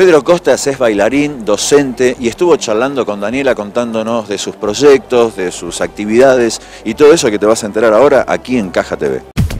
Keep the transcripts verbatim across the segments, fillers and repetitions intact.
Pedro Costas es bailarín, docente y estuvo charlando con Daniela contándonos de sus proyectos, de sus actividades y todo eso que te vas a enterar ahora aquí en Caja T V.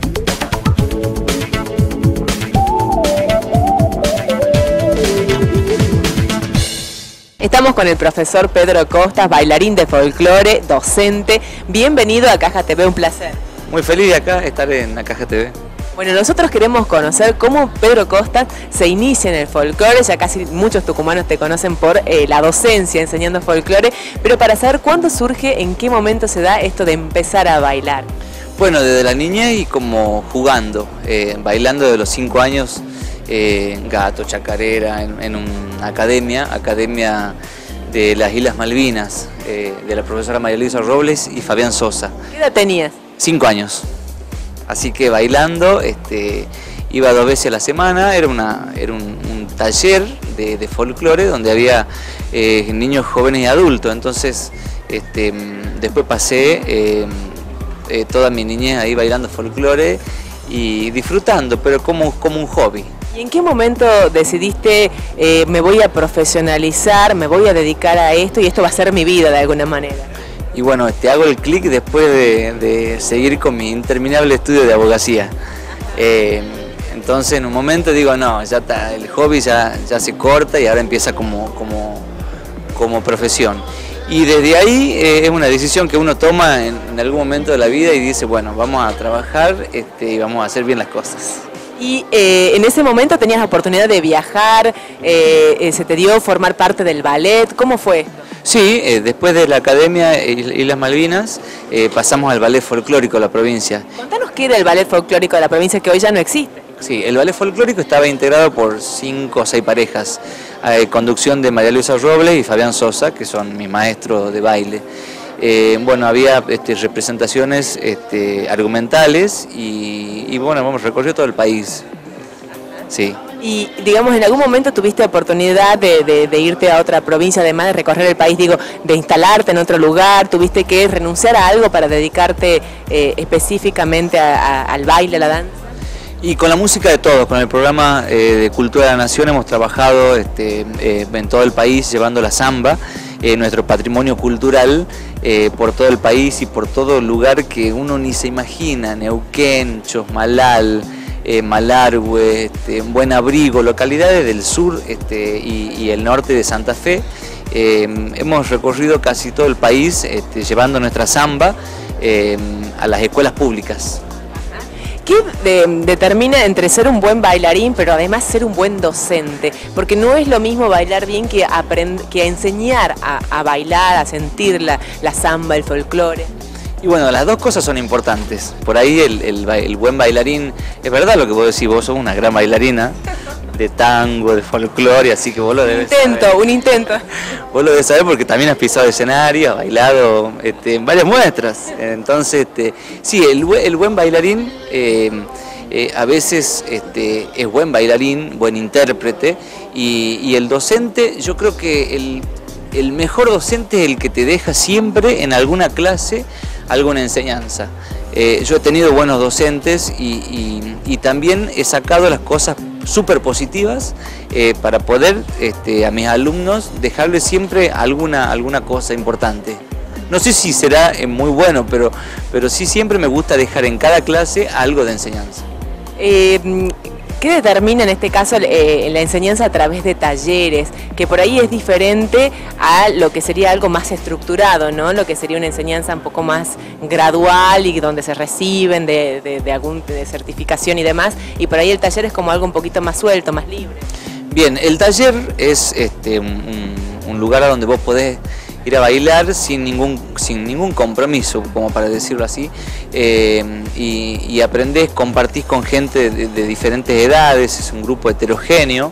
Estamos con el profesor Pedro Costas, bailarín de folclore, docente. Bienvenido a Caja T V, un placer. Muy feliz de acá estar en la Caja T V. Bueno, nosotros queremos conocer cómo Pedro Costas se inicia en el folclore. Ya casi muchos tucumanos te conocen por eh, la docencia enseñando folclore, pero para saber cuándo surge, en qué momento se da esto de empezar a bailar. Bueno, desde la niñez y como jugando, eh, bailando de los cinco años, eh, gato, chacarera, en, en una academia, academia de las Islas Malvinas, eh, de la profesora María Luisa Robles y Fabián Sosa. ¿Qué edad tenías? Cinco años. Así que bailando, este, iba dos veces a la semana, era, una, era un, un taller de, de folclore donde había eh, niños, jóvenes y adultos. Entonces, este, después pasé eh, eh, toda mi niñez ahí bailando folclore y disfrutando, pero como, como un hobby. ¿Y en qué momento decidiste, eh, me voy a profesionalizar, me voy a dedicar a esto y esto va a ser mi vida de alguna manera? Y bueno, este, hago el clic después de, de seguir con mi interminable estudio de abogacía. Eh, entonces en un momento digo, no, ya está, el hobby ya, ya se corta y ahora empieza como, como, como profesión. Y desde ahí eh, es una decisión que uno toma en, en algún momento de la vida y dice, bueno, vamos a trabajar este, y vamos a hacer bien las cosas. Y eh, en ese momento tenías la oportunidad de viajar, eh, eh, se te dio formar parte del ballet, ¿cómo fue? Sí, eh, después de la Academia Islas Malvinas eh, pasamos al ballet folclórico de la provincia. Contanos qué era el ballet folclórico de la provincia que hoy ya no existe. Sí, el ballet folclórico estaba integrado por cinco o seis parejas, eh, conducción de María Luisa Robles y Fabián Sosa, que son mis maestros de baile. Eh, bueno, había este, representaciones este, argumentales y, y bueno, hemos recorrido todo el país. Sí. Y digamos, ¿en algún momento tuviste oportunidad de, de, de irte a otra provincia, además de recorrer el país, digo, de instalarte en otro lugar? ¿Tuviste que renunciar a algo para dedicarte eh, específicamente a, a, al baile, a la danza? Y con la música de todos, con el programa eh, de Cultura de la Nación hemos trabajado este, eh, en todo el país llevando la samba, eh, nuestro patrimonio cultural, eh, por todo el país y por todo lugar que uno ni se imagina, Neuquén, Chosmalal, Eh, Malargüe, este, Buen Abrigo, localidades del sur este, y, y el norte de Santa Fe. Eh, hemos recorrido casi todo el país este, llevando nuestra samba eh, a las escuelas públicas. ¿Qué de, determina entre ser un buen bailarín, pero además ser un buen docente? Porque no es lo mismo bailar bien que, aprend que enseñar a, a bailar, a sentir la, la samba, el folclore. Y bueno, las dos cosas son importantes. Por ahí el, el, el buen bailarín, es verdad lo que vos decís, vos sos una gran bailarina de tango, de folclore, así que vos lo debes saber. Un intento, un intento. Vos lo debes saber porque también has pisado escenario, has bailado este, en varias muestras. Entonces, este, sí, el, el buen bailarín eh, eh, a veces este, es buen bailarín, buen intérprete, y, y el docente, yo creo que el, el mejor docente es el que te deja siempre en alguna clase alguna enseñanza. Eh, yo he tenido buenos docentes y, y, y también he sacado las cosas súper positivas eh, para poder este, a mis alumnos dejarles siempre alguna, alguna cosa importante. No sé si será eh, muy bueno, pero, pero sí siempre me gusta dejar en cada clase algo de enseñanza. Eh, ¿Qué determina en este caso eh, la enseñanza a través de talleres? Que por ahí es diferente a lo que sería algo más estructurado, ¿no? Lo que sería una enseñanza un poco más gradual y donde se reciben de, de, de algún de certificación y demás. Y por ahí el taller es como algo un poquito más suelto, más libre. Bien, el taller es este, un, un lugar a donde vos podés ir a bailar sin ningún, sin ningún compromiso, como para decirlo así, eh, y, y aprendés, compartís con gente de, de diferentes edades, es un grupo heterogéneo,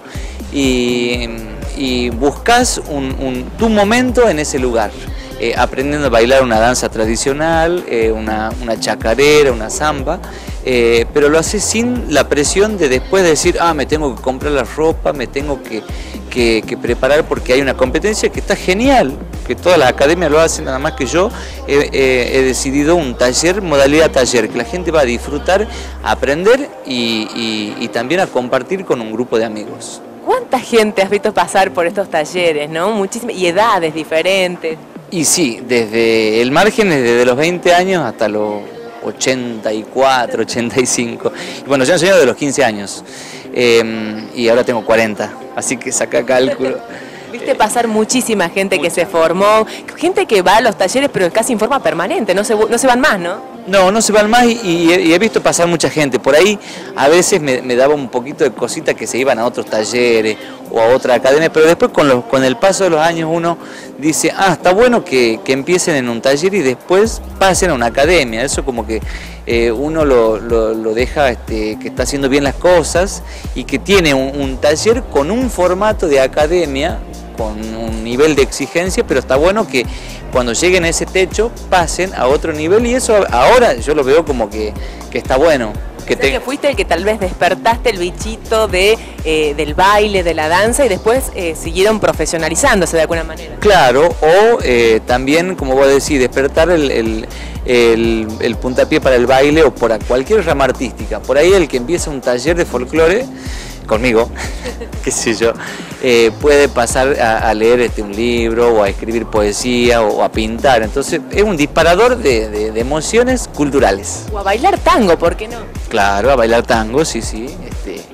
y, y buscás un, un, tu momento en ese lugar, eh, aprendiendo a bailar una danza tradicional, eh, una, una chacarera, una samba, eh, pero lo haces sin la presión de después decir, ah, me tengo que comprar la ropa, me tengo que... Que, que preparar porque hay una competencia que está genial, que todas las academias lo hacen, nada más que yo he, he, he decidido un taller, modalidad taller, que la gente va a disfrutar, a aprender y, y, y también a compartir con un grupo de amigos. ¿Cuánta gente has visto pasar por estos talleres, no? Muchísimas, y edades diferentes. Y sí, desde el margen, desde los veinte años hasta los ochenta y cuatro, ochenta y cinco. Y bueno, yo enseño de los quince años eh, y ahora tengo cuarenta, así que saca cálculo. Viste pasar muchísima gente que se formó, gente que va a los talleres pero casi en forma permanente, no se, no se van más, ¿no? No, no se van más y, y, he, y he visto pasar mucha gente. Por ahí a veces me, me daba un poquito de cosita que se iban a otros talleres o a otra academia, pero después con, los, con el paso de los años uno dice, ah, está bueno que, que empiecen en un taller y después pasen a una academia. Eso como que eh, uno lo, lo, lo deja este, que está haciendo bien las cosas y que tiene un, un taller con un formato de academia, con un nivel de exigencia, pero está bueno que cuando lleguen a ese techo pasen a otro nivel y eso ahora yo lo veo como que, que está bueno. Que, te... que fuiste el que tal vez despertaste el bichito de, eh, del baile, de la danza y después eh, siguieron profesionalizándose de alguna manera. Claro, o eh, también, como vos decís, despertar el, el, el, el puntapié para el baile o por cualquier rama artística. Por ahí el que empieza un taller de folclore conmigo, qué sé yo, eh, puede pasar a, a leer este, un libro o a escribir poesía o, o a pintar. Entonces es un disparador de, de, de emociones culturales. O a bailar tango, ¿por qué no? Claro, a bailar tango, sí, sí. Este,